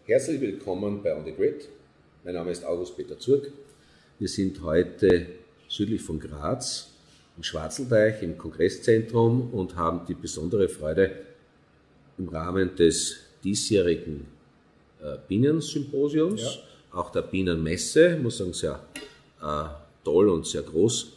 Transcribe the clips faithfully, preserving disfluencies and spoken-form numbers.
Herzlich willkommen bei On the Grid. Mein Name ist August Peter Zurk. Wir sind heute südlich von Graz im Schwarzelteich im Kongresszentrum und haben die besondere Freude, im Rahmen des diesjährigen äh, Bienensymposiums, ja. auch der Bienenmesse, muss sagen, sehr äh, toll und sehr groß,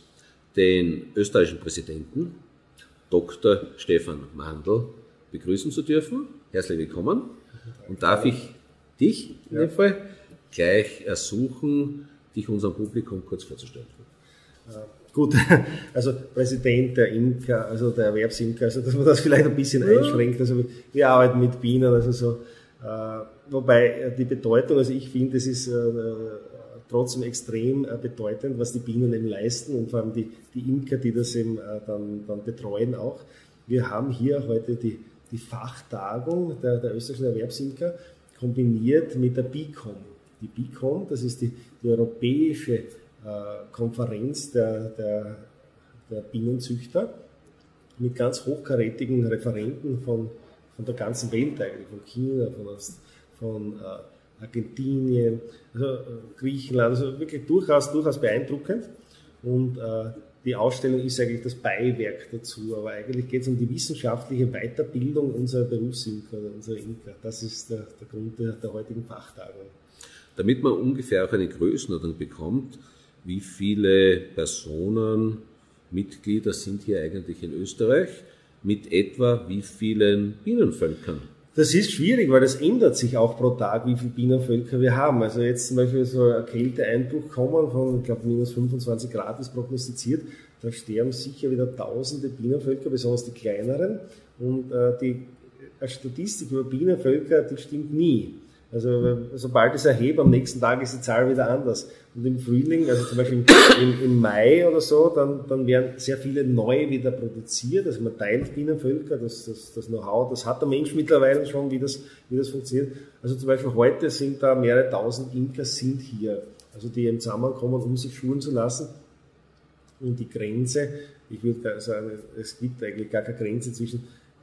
den österreichischen Präsidenten, Doktor Stefan Mandl, begrüßen zu dürfen. Herzlich willkommen. Und darf ich dich in dem Fall gleich ersuchen, dich unserem Publikum kurz vorzustellen? Äh, gut, also Präsident der Imker, also der Erwerbsimker, also dass man das vielleicht ein bisschen ja. einschränkt. Also wir arbeiten mit Bienen, also so, äh, wobei die Bedeutung, also ich finde, es ist äh, trotzdem extrem äh, bedeutend, was die Bienen eben leisten und vor allem die, die Imker, die das eben äh, dann, dann betreuen auch. Wir haben hier heute die, die Fachtagung der, der österreichischen Erwerbsimker kombiniert mit der BICOM. Die BICOM, das ist die, die europäische äh, Konferenz der, der, der Bienenzüchter mit ganz hochkarätigen Referenten von, von der ganzen Welt eigentlich, von China, von, von äh, Argentinien, also äh, Griechenland, also wirklich durchaus, durchaus beeindruckend. Und äh, die Ausstellung ist eigentlich das Beiwerk dazu, aber eigentlich geht es um die wissenschaftliche Weiterbildung unserer Berufsimker, unserer Imker. Das ist der, der Grund der, der heutigen Fachtagung. Damit man ungefähr auch eine Größenordnung bekommt, wie viele Personen, Mitglieder sind hier eigentlich in Österreich, mit etwa wie vielen Bienenvölkern? Das ist schwierig, weil das ändert sich auch pro Tag, wie viele Bienenvölker wir haben. Also jetzt zum Beispiel so ein Kälteeinbruch kommen von, ich glaube, minus fünfundzwanzig Grad ist prognostiziert. Da sterben sicher wieder tausende Bienenvölker, besonders die kleineren. Und äh, die Statistik über Bienenvölker, die stimmt nie. Also sobald es erhebt, am nächsten Tag ist die Zahl wieder anders. Und im Frühling, also zum Beispiel im, im Mai oder so, dann, dann werden sehr viele neu wieder produziert. Also man teilt Bienenvölker, das, das, das Know-how, das hat der Mensch mittlerweile schon, wie das, wie das funktioniert. Also zum Beispiel heute sind da mehrere tausend Imker sind hier, also die eben zusammenkommen, um sich schulen zu lassen. Und die Grenze, ich würde sagen, es gibt eigentlich gar keine Grenze zwischen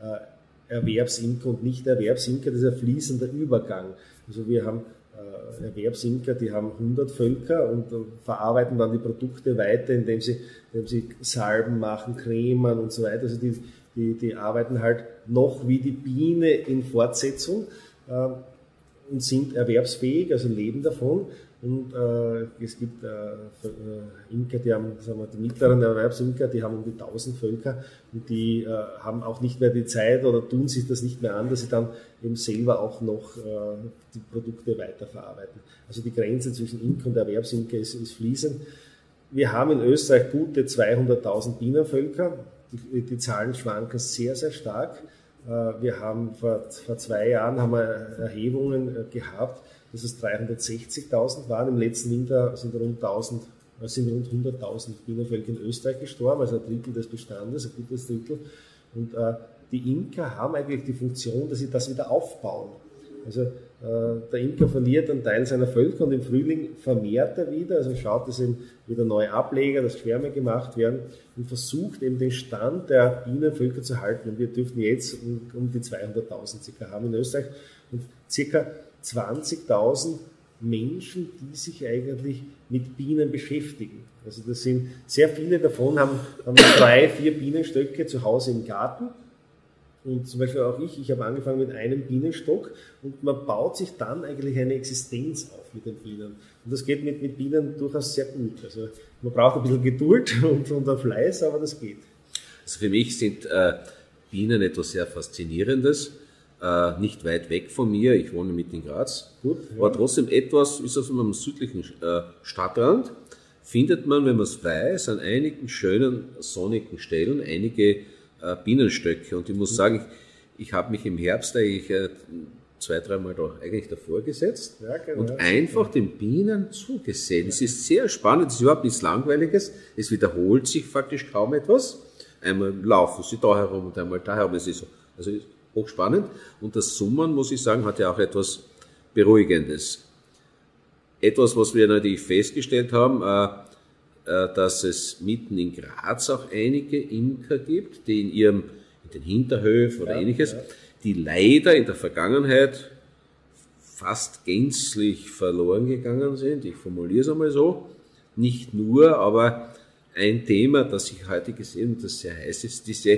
äh, Erwerbsimker und Nicht-Erwerbsimker, das ist ein fließender Übergang. Also wir haben äh, Erwerbsimker, die haben hundert Völker und äh, verarbeiten dann die Produkte weiter, indem sie, indem sie Salben machen, Cremen und so weiter. Also die, die, die arbeiten halt noch wie die Biene in Fortsetzung äh, und sind erwerbsfähig, also leben davon. Und äh, es gibt äh, Imker, die haben, sagen wir, die mittleren Erwerbsimker, die haben um die tausend Völker und die äh, haben auch nicht mehr die Zeit oder tun sich das nicht mehr an, dass sie dann eben selber auch noch äh, die Produkte weiterverarbeiten. Also die Grenze zwischen Imker und Erwerbsimker ist, ist fließend. Wir haben in Österreich gute zweihunderttausend Bienenvölker. Die, die Zahlen schwanken sehr, sehr stark. Äh, wir haben vor, vor zwei Jahren haben wir Erhebungen äh, gehabt, dass es dreihundertsechzigtausend waren. Im letzten Winter sind rund, tausend, sind rund hunderttausend Bienenvölker in Österreich gestorben, also ein Drittel des Bestandes, ein gutes Drittel. Und äh, die Imker haben eigentlich die Funktion, dass sie das wieder aufbauen. Also äh, der Imker verliert einen Teil seiner Völker und im Frühling vermehrt er wieder, also schaut, dass eben wieder neue Ableger, dass Schwärme gemacht werden und versucht eben den Stand der Bienenvölker zu halten. Und wir dürften jetzt um, um die zweihunderttausend circa haben in Österreich und circa zwanzigtausend Menschen, die sich eigentlich mit Bienen beschäftigen. Also das sind sehr viele davon, haben, haben drei, vier Bienenstöcke zu Hause im Garten. Und zum Beispiel auch ich, ich habe angefangen mit einem Bienenstock und man baut sich dann eigentlich eine Existenz auf mit den Bienen. Und das geht mit, mit Bienen durchaus sehr gut. Also man braucht ein bisschen Geduld und, und ein Fleiß, aber das geht. Also für mich sind äh, Bienen etwas sehr Faszinierendes. Äh, nicht weit weg von mir, ich wohne mitten in Graz, Gut, ja. aber trotzdem etwas, ist das am südlichen äh, Stadtrand, findet man, wenn man es weiß, an einigen schönen sonnigen Stellen einige äh, Bienenstöcke. Und ich muss sagen, ich, ich habe mich im Herbst eigentlich äh, zwei, dreimal da, eigentlich davor gesetzt ja, genau. und einfach den Bienen zugesehen. Es ja. ist sehr spannend, es ist überhaupt nichts Langweiliges, es wiederholt sich faktisch kaum etwas. Einmal laufen sie da herum und einmal da herum, es ist so. Also hochspannend. Und das Summen, muss ich sagen, hat ja auch etwas Beruhigendes. Etwas, was wir natürlich festgestellt haben, äh, äh, dass es mitten in Graz auch einige Imker gibt, die in ihrem, in den Hinterhöfen oder ja, ähnliches, ja. die leider in der Vergangenheit fast gänzlich verloren gegangen sind. Ich formuliere es einmal so. Nicht nur, aber ein Thema, das ich heute gesehen habe, das sehr heiß ist, diese,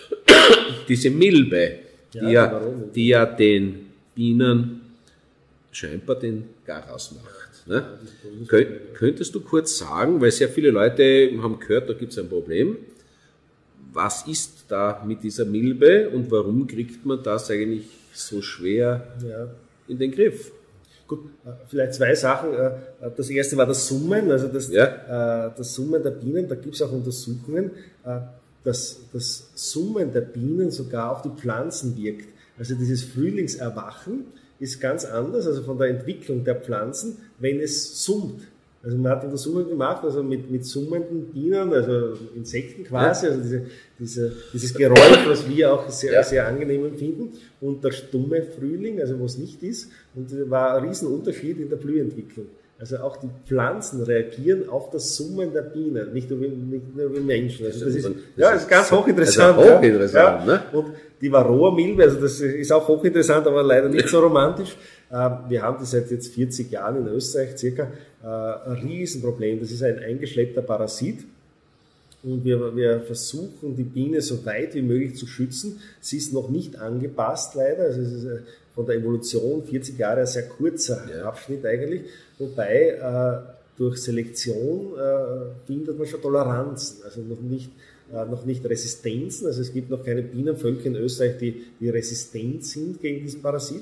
diese Milbe, die ja, ja, die ja den Bienen scheinbar den Garaus macht. Ne? Ja, könntest du kurz sagen, weil sehr viele Leute haben gehört, da gibt es ein Problem. Was ist da mit dieser Milbe und warum kriegt man das eigentlich so schwer ja. in den Griff? Gut, vielleicht zwei Sachen. Das erste war das Summen, also das, ja. das Summen der Bienen, da gibt es auch Untersuchungen, dass das Summen der Bienen sogar auf die Pflanzen wirkt. Also dieses Frühlingserwachen ist ganz anders, also von der Entwicklung der Pflanzen, wenn es summt. Also man hat Untersuchungen gemacht, also mit, mit summenden Bienen, also Insekten quasi, ja. also diese, diese, dieses Geräusch, was wir auch sehr, ja. sehr angenehm empfinden, und der stumme Frühling, also wo es nicht ist, und das war ein Riesenunterschied in der Blühentwicklung. Also auch die Pflanzen reagieren auf das Summen der Bienen, nicht nur wie, nicht nur wie Menschen. Also das ist, das ja, das ist ganz hochinteressant. Also hochinteressant, ja. ne? Und die Varroa-Milbe, also das ist auch hochinteressant, aber leider nicht so romantisch. Wir haben das seit jetzt vierzig Jahren in Österreich circa, ein Riesenproblem. Das ist ein eingeschleppter Parasit. Und wir, wir versuchen, die Biene so weit wie möglich zu schützen. Sie ist noch nicht angepasst, leider. Also es ist von der Evolution vierzig Jahre ein sehr kurzer ja. Abschnitt eigentlich. Wobei äh, durch Selektion äh, findet man schon Toleranzen, also noch nicht, äh, noch nicht Resistenzen. Also es gibt noch keine Bienenvölker in Österreich, die, die resistent sind gegen diesen Parasit.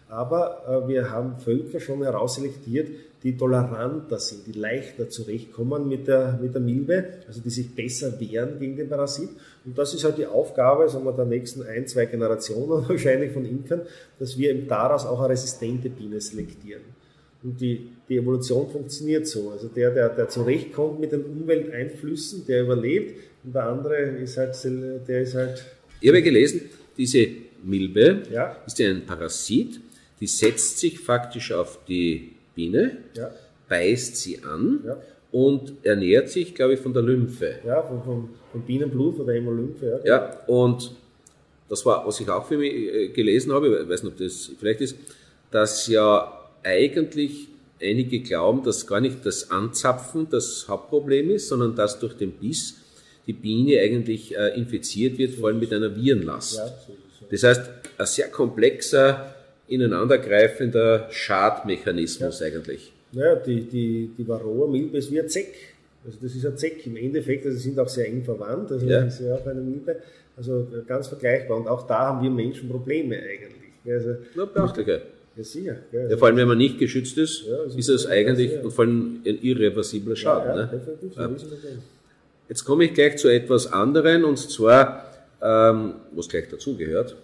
Aber äh, wir haben Völker schon herausselektiert, die toleranter sind, die leichter zurechtkommen mit der, mit der Milbe, also die sich besser wehren gegen den Parasit. Und das ist halt die Aufgabe, sagen wir, der nächsten ein, zwei Generationen wahrscheinlich von Imkern, dass wir eben daraus auch eine resistente Biene selektieren. Und die, die Evolution funktioniert so. Also der, der, der zurechtkommt mit den Umwelteinflüssen, der überlebt, und der andere ist halt, der ist halt... Ich habe gelesen, diese Milbe ja. ist ja ein Parasit, die setzt sich faktisch auf die Biene, ja. beißt sie an ja. und ernährt sich, glaube ich, von der Lymphe. Ja, von, von, von Bienenblut, von der Hämolymphe. Ja. ja, und das war, was ich auch für mich gelesen habe, ich weiß nicht, ob das vielleicht ist, dass ja eigentlich einige glauben, dass gar nicht das Anzapfen das Hauptproblem ist, sondern dass durch den Biss die Biene eigentlich äh, infiziert wird, vor allem mit einer Virenlast. Ja, so, so. Das heißt, ein sehr komplexer, ineinandergreifender Schadmechanismus ja. eigentlich. Naja, die, die, die Varroa-Milbe ist wie ein Zeck. Also das ist ein Zeck im Endeffekt, also sie sind auch sehr eng verwandt, also ja. das ist ja auch eine Milbe, also ganz vergleichbar. Und auch da haben wir Menschen Probleme eigentlich. Also, Na, beachtliche. Ja, sicher. Ja, ja, vor allem, wenn man nicht geschützt ist, ja, ist es eigentlich ja. und vor allem ein irreversibler Schaden. Ja, ja, ne? definitiv, ja. Jetzt komme ich gleich zu etwas anderem, und zwar, ähm, was gleich dazugehört.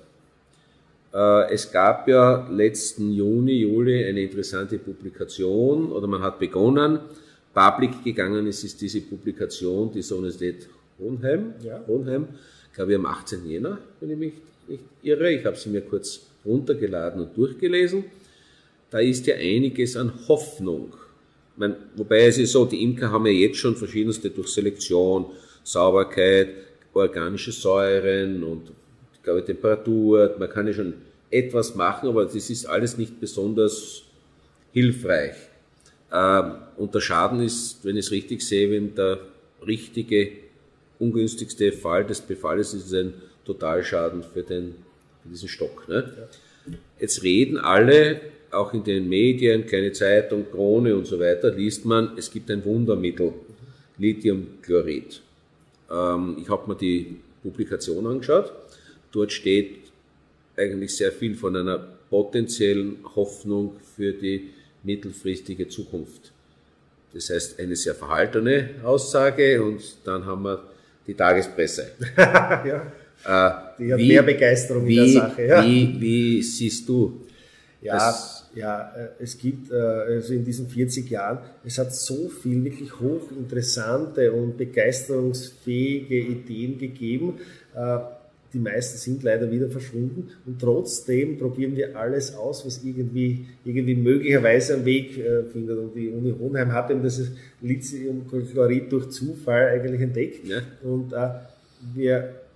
Äh, es gab ja letzten Juni, Juli eine interessante Publikation, oder man hat begonnen, public gegangen ist, ist diese Publikation des Universität Hohenheim, ja. Hohenheim, ich glaube am achtzehnten Jänner, wenn ich mich nicht irre. Ich habe sie mir kurz runtergeladen und durchgelesen. Da ist ja einiges an Hoffnung. Ich meine, wobei es ist so, die Imker haben ja jetzt schon verschiedenste durch Selektion, Sauberkeit, organische Säuren und ich glaube Temperatur, man kann ja schon etwas machen, aber das ist alles nicht besonders hilfreich. Ähm, und der Schaden ist, wenn ich es richtig sehe, wenn der richtige, ungünstigste Fall des Befalles ist, ist ein Totalschaden für, den, für diesen Stock. Ne? Ja. Jetzt reden alle, auch in den Medien, kleine Zeitung, Krone und so weiter, liest man, es gibt ein Wundermittel, Lithiumchlorid. Ähm, ich habe mir die Publikation angeschaut. Dort steht eigentlich sehr viel von einer potenziellen Hoffnung für die mittelfristige Zukunft. Das heißt, eine sehr verhaltene Aussage, und dann haben wir die Tagespresse. ja. Äh, die hat wie, mehr Begeisterung wie, in der Sache. Ja. Wie, wie siehst du ja, das? Ja, es gibt, also in diesen vierzig Jahren, es hat so viel wirklich hochinteressante und begeisterungsfähige Ideen gegeben. Die meisten sind leider wieder verschwunden, und trotzdem probieren wir alles aus, was irgendwie, irgendwie möglicherweise einen Weg äh, findet. Und die Uni Hohenheim hat eben das Lithiumchlorid durch Zufall eigentlich entdeckt. Ja. Und äh, wir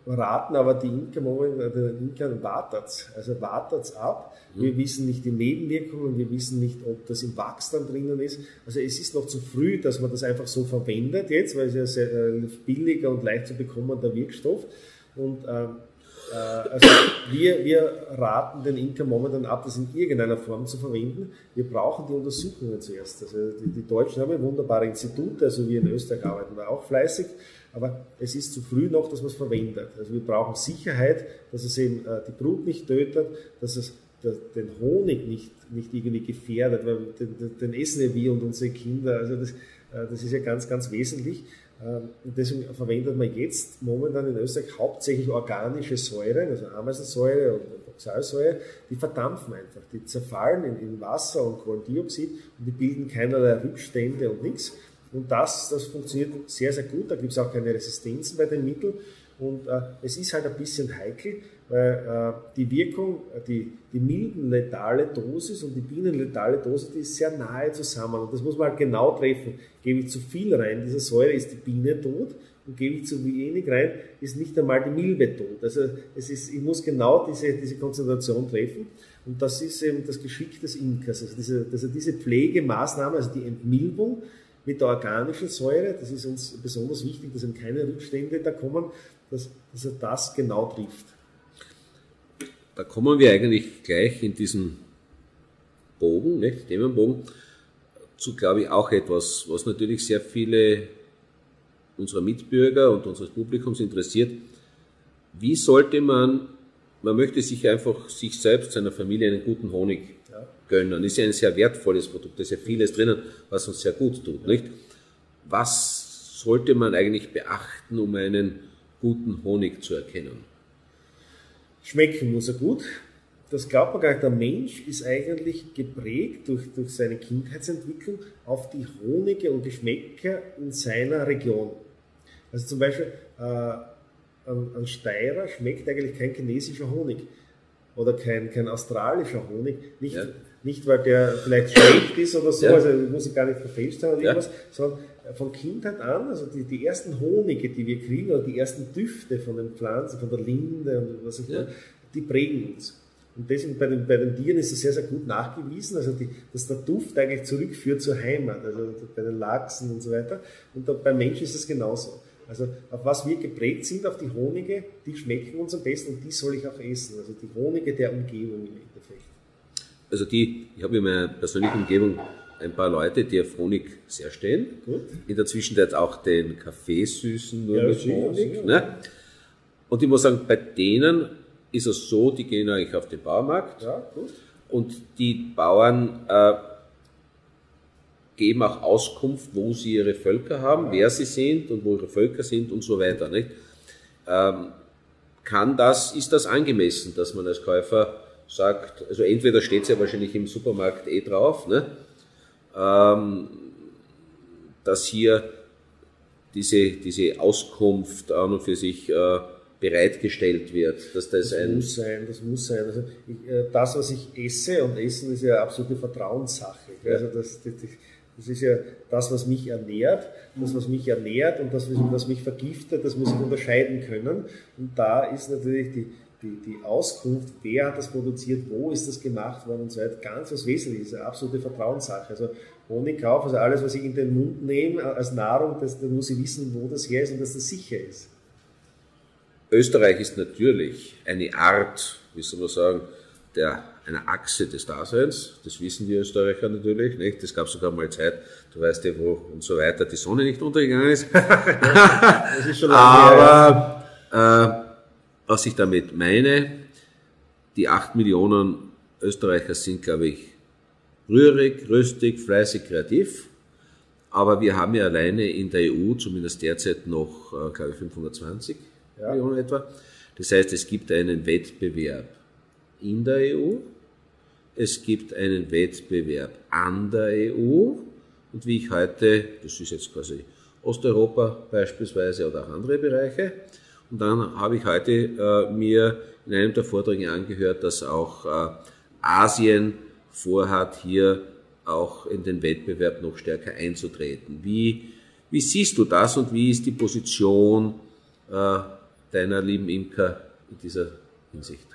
raten aber die Imker momentan, den Imkern, wartet's. Also wartet's ab. Wir mhm. wissen nicht die Nebenwirkungen, wir wissen nicht, ob das im Wachs dann drinnen ist. Also es ist noch zu früh, dass man das einfach so verwendet jetzt, weil es ja sehr äh, billiger und leicht zu bekommender Wirkstoff. Und ähm, äh, also wir, wir raten den Imkern momentan ab, das in irgendeiner Form zu verwenden. Wir brauchen die Untersuchungen zuerst. Also die, die Deutschen haben ja wunderbare Institute, also wir in Österreich arbeiten da auch fleißig. Aber es ist zu früh noch, dass man es verwendet. Also wir brauchen Sicherheit, dass es eben äh, die Brut nicht tötet, dass es der, den Honig nicht, nicht irgendwie gefährdet, weil den, den essen ja wir und unsere Kinder. Also das, äh, das ist ja ganz, ganz wesentlich. Ähm, und deswegen verwendet man jetzt momentan in Österreich hauptsächlich organische Säuren, also Ameisensäure und Oxalsäure, die verdampfen einfach. Die zerfallen in, in Wasser und Kohlendioxid und die bilden keinerlei Rückstände und nichts. Und das, das funktioniert sehr, sehr gut. Da gibt es auch keine Resistenzen bei den Mitteln. Und äh, es ist halt ein bisschen heikel, weil äh, die Wirkung, die, die milden letale Dosis und die bienenletale Dosis, die ist sehr nahe zusammen. Und das muss man halt genau treffen. Gebe ich zu viel rein, dieser Säure, ist die Biene tot. Und gebe ich zu wenig rein, ist nicht einmal die Milbe tot. Also es ist, ich muss genau diese, diese Konzentration treffen. Und das ist eben das Geschick des Imkers. Also diese, also diese Pflegemaßnahme, also die Entmilbung, mit der organischen Säure, das ist uns besonders wichtig, dass eben keine Rückstände da kommen, dass, dass er das genau trifft. Da kommen wir eigentlich gleich in diesen Bogen, nicht, Themenbogen, zu, glaube ich, auch etwas, was natürlich sehr viele unserer Mitbürger und unseres Publikums interessiert. Wie sollte man, man möchte sich einfach sich selbst, seiner Familie einen guten Honig gönnen. Ist ja ein sehr wertvolles Produkt, da ist ja vieles drinnen, was uns sehr gut tut, nicht? Was sollte man eigentlich beachten, um einen guten Honig zu erkennen? Schmecken muss er gut. Das glaubt man gar nicht. Der Mensch ist eigentlich geprägt durch, durch seine Kindheitsentwicklung auf die Honige und Geschmäcker in seiner Region. Also zum Beispiel äh, ein, ein Steirer schmeckt eigentlich kein chinesischer Honig oder kein, kein australischer Honig. Nicht, ja. nicht, weil der vielleicht schlecht ist oder so, ja. also muss ich gar nicht verfälscht haben oder ja. irgendwas, sondern von Kindheit an, also die, die ersten Honige, die wir kriegen, oder die ersten Düfte von den Pflanzen, von der Linde und was auch immer, ja. die prägen uns. Und deswegen bei den, bei den Tieren ist es sehr, sehr gut nachgewiesen, also die, dass der Duft eigentlich zurückführt zur Heimat, also bei den Lachsen und so weiter. Und da, beim Menschen ist es genauso. Also auf was wir geprägt sind, auf die Honige, die schmecken uns am besten und die soll ich auch essen. Also die Honige der Umgebung im Endeffekt. Also die, ich habe in meiner persönlichen Umgebung ein paar Leute, die auf Honig sehr stehen. Gut. In der Zwischenzeit auch den Kaffeesüßen nur ja, mit Honig. Ja. Ne? Und ich muss sagen, bei denen ist es so, die gehen eigentlich auf den Baumarkt. Ja, gut. Und die Bauern äh, geben auch Auskunft, wo sie ihre Völker haben, ja. wer sie sind und wo ihre Völker sind und so weiter. Nicht? Ähm, kann das, ist das angemessen, dass man als Käufer sagt, also entweder steht es ja wahrscheinlich im Supermarkt eh drauf, ne? ähm, dass hier diese, diese Auskunft an und für sich äh, bereitgestellt wird. Dass das das ein muss sein, das muss sein. Also ich, äh, das, was ich esse, und Essen ist ja absolute Vertrauenssache. Ja. Also das, das, das ist ja das, was mich ernährt, das, was mich ernährt und das, was mich vergiftet, das muss ich unterscheiden können. Und da ist natürlich die, die, die Auskunft, wer hat das produziert, wo ist das gemacht worden und so weiter, ganz was Wesentliches, eine absolute Vertrauenssache. Also Honigkauf, also alles, was ich in den Mund nehme als Nahrung, das, da muss ich wissen, wo das her ist und dass das sicher ist. Österreich ist natürlich eine Art, wie soll man sagen, der, einer Achse des Daseins. Das wissen die Österreicher natürlich, nicht? Das gab sogar mal Zeit, du weißt ja, wo und so weiter die Sonne nicht untergegangen ist. Das ist schon lange Aber her. Äh, was ich damit meine, die acht Millionen Österreicher sind, glaube ich, rührig, rüstig, fleißig, kreativ. Aber wir haben ja alleine in der E U zumindest derzeit noch, äh, glaube ich, fünfhundertzwanzig ja. Millionen etwa. Das heißt, es gibt einen Wettbewerb in der E U, es gibt einen Wettbewerb an der E U und wie ich heute, das ist jetzt quasi Osteuropa beispielsweise oder auch andere Bereiche, und dann habe ich heute äh, mir in einem der Vorträge angehört, dass auch äh, Asien vorhat, hier auch in den Wettbewerb noch stärker einzutreten. Wie, wie siehst du das und wie ist die Position äh, deiner lieben Imker in dieser Hinsicht?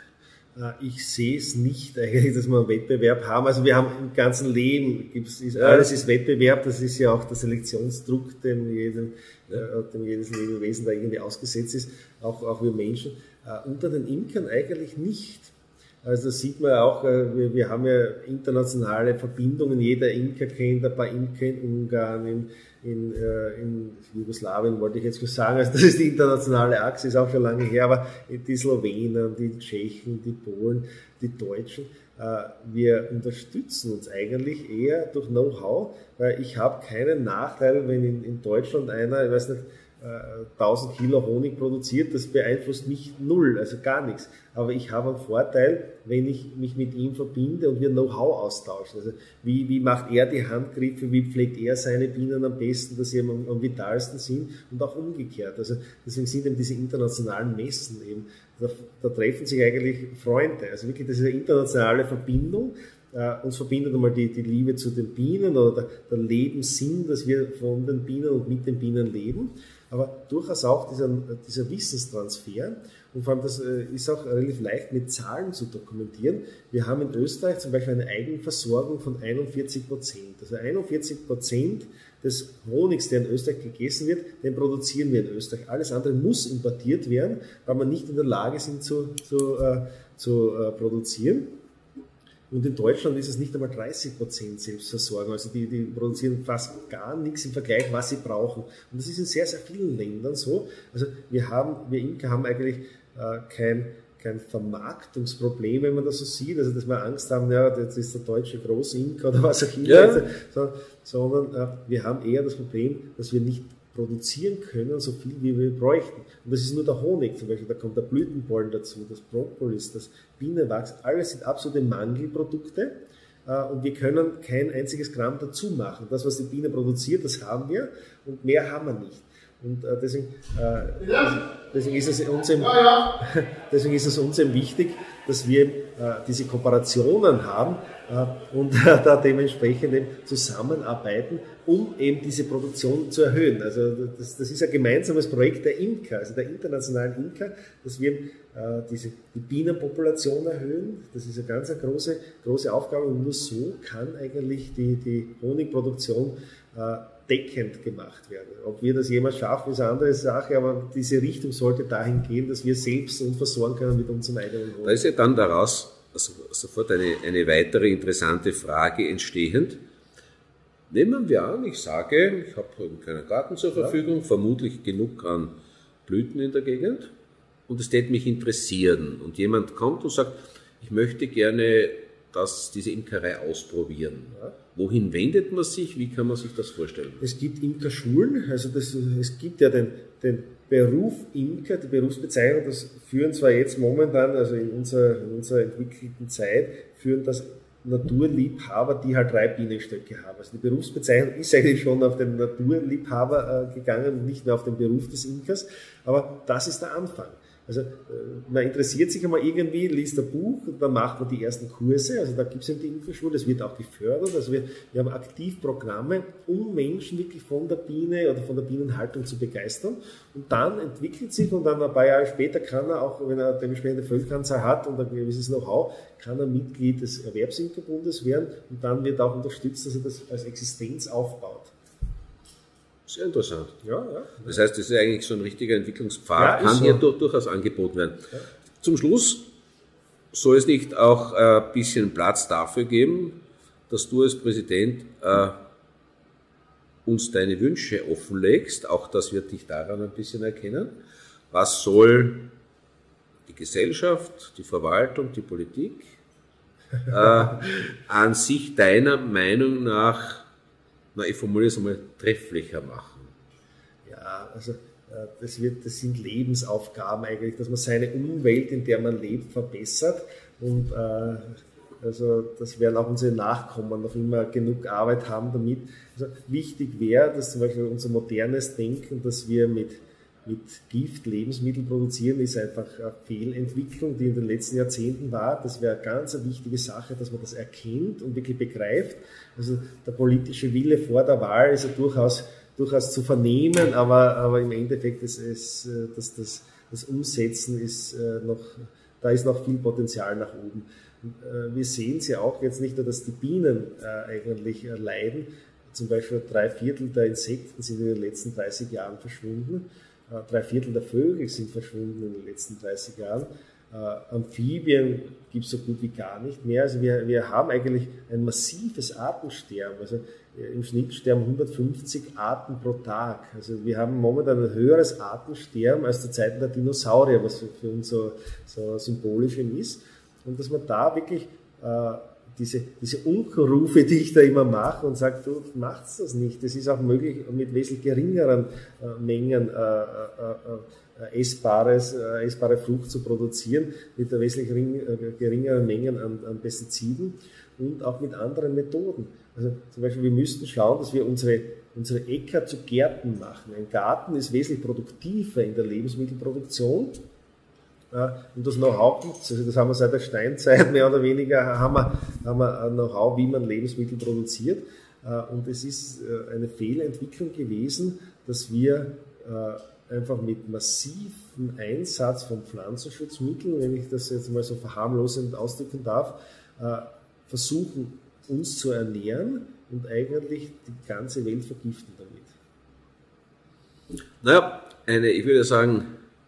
Ich sehe es nicht eigentlich, dass wir einen Wettbewerb haben. Also wir haben im ganzen Leben, gibt's, ist, alles ist Wettbewerb, das ist ja auch der Selektionsdruck, dem, jedem, äh, dem jedes Lebewesen da irgendwie ausgesetzt ist, auch, auch wir Menschen. Äh, unter den Imkern eigentlich nicht. Also das sieht man ja auch, äh, wir, wir haben ja internationale Verbindungen, jeder Imker kennt ein paar Imker in Ungarn, in, in, äh, in Jugoslawien wollte ich jetzt kurz sagen, also das ist die internationale Achse, ist auch schon lange her, aber die Slowenen, die Tschechen, die Polen, die Deutschen, äh, wir unterstützen uns eigentlich eher durch Know-how, weil ich habe keinen Nachteil, wenn in, in Deutschland einer, ich weiß nicht, tausend Kilo Honig produziert, das beeinflusst mich null, also gar nichts. Aber ich habe einen Vorteil, wenn ich mich mit ihm verbinde und wir Know-how austauschen. Also wie, wie macht er die Handgriffe, wie pflegt er seine Bienen am besten, dass sie am, am vitalsten sind und auch umgekehrt. Also deswegen sind eben diese internationalen Messen eben, da, da treffen sich eigentlich Freunde. Also wirklich, das ist eine internationale Verbindung. Uh, uns verbindet einmal die, die Liebe zu den Bienen oder der, der Lebenssinn, dass wir von den Bienen und mit den Bienen leben, aber durchaus auch dieser, dieser Wissenstransfer und vor allem das äh, ist auch relativ leicht mit Zahlen zu dokumentieren. Wir haben in Österreich zum Beispiel eine Eigenversorgung von einundvierzig Prozent. Also einundvierzig Prozent des Honigs, der in Österreich gegessen wird, den produzieren wir in Österreich. Alles andere muss importiert werden, weil wir nicht in der Lage sind zu, zu, äh, zu äh, produzieren. Und in Deutschland ist es nicht einmal dreißig Prozent Selbstversorgung. Also die, die produzieren fast gar nichts im Vergleich, was sie brauchen. Und das ist in sehr, sehr vielen Ländern so. Also wir haben, wir Imker haben eigentlich äh, kein, kein Vermarktungsproblem, wenn man das so sieht. Also dass wir Angst haben, ja, das ist der deutsche Großimker oder was auch immer. Ja. So, sondern äh, wir haben eher das Problem, dass wir nicht produzieren können, so viel wie wir bräuchten. Und das ist nur der Honig zum Beispiel, da kommt der Blütenpollen dazu, das Propolis, das Bienenwachs, alles sind absolute Mangelprodukte und wir können kein einziges Gramm dazu machen. Das, was die Biene produziert, das haben wir und mehr haben wir nicht. Und deswegen, deswegen, ist es uns eben, deswegen ist es uns eben wichtig, dass wir diese Kooperationen haben und da dementsprechend eben zusammenarbeiten, um eben diese Produktion zu erhöhen. Also das, das ist ein gemeinsames Projekt der Imker, also der internationalen Imker, dass wir äh, diese, die Bienenpopulation erhöhen. Das ist eine ganz eine große, große Aufgabe und nur so kann eigentlich die, die Honigproduktion äh, deckend gemacht werden. Ob wir das jemals schaffen, ist eine andere Sache, aber diese Richtung sollte dahin gehen, dass wir selbst uns versorgen können mit unserem eigenen Honig. Da ist ja dann daraus also sofort eine, eine weitere interessante Frage entstehend. Nehmen wir an, ich sage, ich habe einen kleinen Garten zur Verfügung, ja. vermutlich genug an Blüten in der Gegend und es würde mich interessieren und jemand kommt und sagt, ich möchte gerne das, diese Imkerei ausprobieren. Ja. Wohin wendet man sich? Wie kann man sich das vorstellen? Es gibt Imkerschulen, also das, es gibt ja den, den Beruf Imker, die Berufsbezeichnung, das führen zwar jetzt momentan, also in unserer, in unserer entwickelten Zeit, führen das Naturliebhaber, die halt drei Bienenstöcke haben. Also die Berufsbezeichnung ist eigentlich schon auf den Naturliebhaber äh, gegangen und nicht mehr auf den Beruf des Imkers, aber das ist der Anfang. Also man interessiert sich einmal irgendwie, liest ein Buch, und dann macht man die ersten Kurse, also da gibt es eben die Imkerschule, das wird auch gefördert, also wir, wir haben Aktivprogramme, um Menschen wirklich von der Biene oder von der Bienenhaltung zu begeistern und dann entwickelt sich und dann ein paar Jahre später kann er auch, wenn er dementsprechende Völkeranzahl hat und ein gewisses Know-how, kann er Mitglied des Erwerbsimkerbundes werden und dann wird auch unterstützt, dass er das als Existenz aufbaut. Sehr interessant. Ja, ja. Das heißt, das ist eigentlich so ein richtiger Entwicklungspfad, ja, kann so. Hier durchaus angeboten werden. Ja. Zum Schluss soll es nicht auch ein bisschen Platz dafür geben, dass du als Präsident äh, uns deine Wünsche offenlegst, auch das wird dich daran ein bisschen erkennen. Was soll die Gesellschaft, die Verwaltung, die Politik äh, an sich deiner Meinung nach, na, ich formuliere es einmal, trefflicher machen? Ja, also das, wird, das sind Lebensaufgaben eigentlich, dass man seine Umwelt, in der man lebt, verbessert und äh, also das werden auch unsere Nachkommen noch immer genug Arbeit haben damit. Also wichtig wäre, dass zum Beispiel unser modernes Denken, dass wir mit, mit Gift Lebensmittel produzieren, ist einfach eine Fehlentwicklung, die in den letzten Jahrzehnten war. Das wäre eine ganz eine wichtige Sache, dass man das erkennt und wirklich begreift. Also der politische Wille vor der Wahl ist ja durchaus, durchaus zu vernehmen, aber, aber im Endeffekt ist es, dass das das Umsetzen ist äh, noch, da ist noch viel Potenzial nach oben. Und, äh, wir sehen es ja auch jetzt nicht nur, dass die Bienen äh, eigentlich äh, leiden. Zum Beispiel drei Viertel der Insekten sind in den letzten dreißig Jahren verschwunden. Äh, drei Viertel der Vögel sind verschwunden in den letzten dreißig Jahren. Äh, Amphibien gibt es so gut wie gar nicht mehr. Also wir, wir haben eigentlich ein massives Artensterben. Also äh, im Schnitt sterben hundertfünfzig Arten pro Tag. Also wir haben momentan ein höheres Artensterben als zu Zeiten der Dinosaurier, was für, für uns so, so symbolisch ist. Und dass man da wirklich äh, diese, diese Unkenrufe, die ich da immer mache und sage, du machst das nicht. Das ist auch möglich, mit wesentlich geringeren äh, Mengen äh, äh, äh, essbares, äh, essbare Frucht zu produzieren, mit der wesentlich ring, äh, geringeren Mengen an, an Pestiziden und auch mit anderen Methoden. Also zum Beispiel, wir müssten schauen, dass wir unsere, unsere Äcker zu Gärten machen. Ein Garten ist wesentlich produktiver in der Lebensmittelproduktion. Und das Know-how gibt es, also das haben wir seit der Steinzeit mehr oder weniger, haben wir, haben wir ein Know-how, wie man Lebensmittel produziert. Und es ist eine Fehlentwicklung gewesen, dass wir einfach mit massivem Einsatz von Pflanzenschutzmitteln, wenn ich das jetzt mal so verharmlosend ausdrücken darf, versuchen, uns zu ernähren und eigentlich die ganze Welt vergiften damit. Naja, eine, ich würde sagen,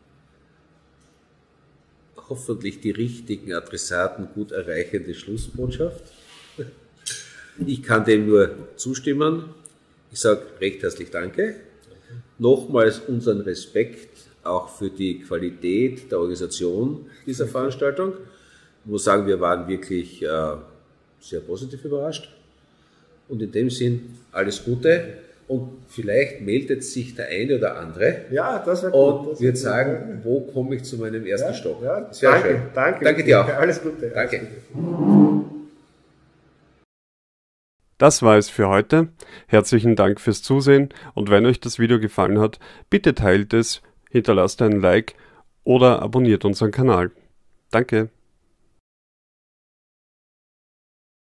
hoffentlich die richtigen Adressaten gut erreichende Schlussbotschaft. Ich kann dem nur zustimmen. Ich sage recht herzlich Danke. Danke. Nochmals unseren Respekt auch für die Qualität der Organisation dieser Veranstaltung. Ich muss sagen, wir waren wirklich äh, sehr positiv überrascht. Und in dem Sinn alles Gute. Und vielleicht meldet sich der eine oder andere ja, das wäre gut. Und das wird sagen, wo komme ich zu meinem ersten ja, Stock. Ja, das wäre schön. Danke, danke dir auch. Alles Gute. Danke. Alles Gute. Das war es für heute. Herzlichen Dank fürs Zusehen und wenn euch das Video gefallen hat, bitte teilt es, hinterlasst einen Like oder abonniert unseren Kanal. Danke.